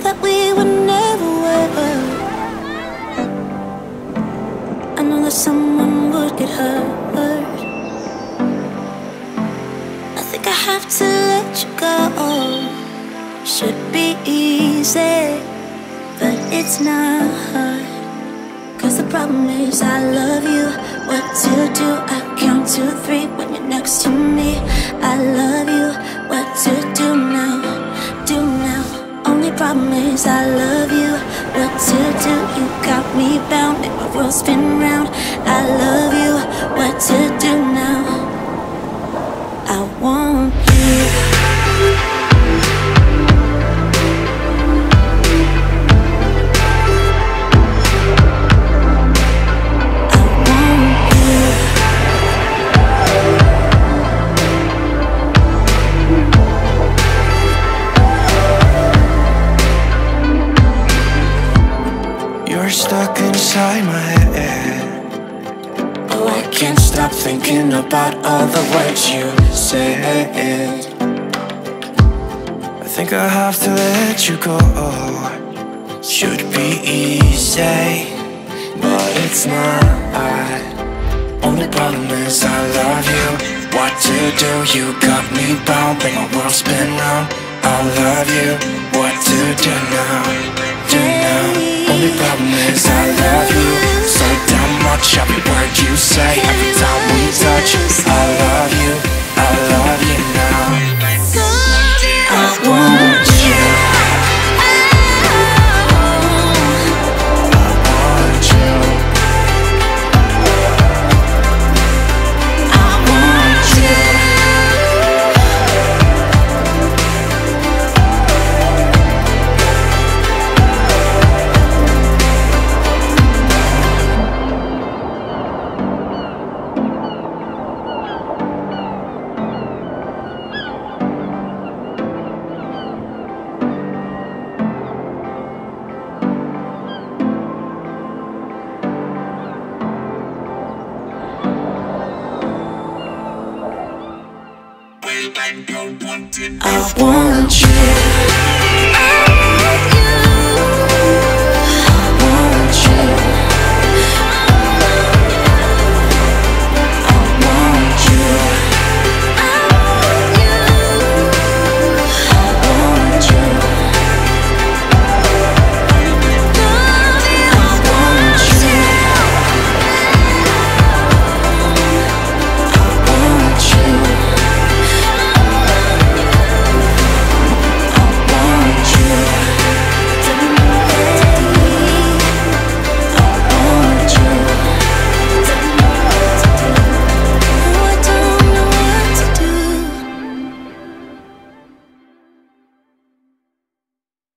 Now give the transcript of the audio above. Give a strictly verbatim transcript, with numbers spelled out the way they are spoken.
that we would never work. I know that someone would get hurt. I think I have to let you go. Should be easy, but it's not. Cause the problem is I love you. What to do? I count to three when you're next to me. I love you. What to do now? Do now. Only problem is I love you. What to do? You got me bound, make my world spin round. I love you. What to do now? I want you. Stuck inside my head. Oh, I can't stop thinking about all the words you said. I think I have to let you go. Should be easy, but it's not. Only problem is I love you. What to do? You got me bound, make my world spin round. I love you. What to do now? Do now. Only problem is I love you so damn much. Every word you say, every time we touch, I love you, I love you now. I want you. I want you. I want you. I want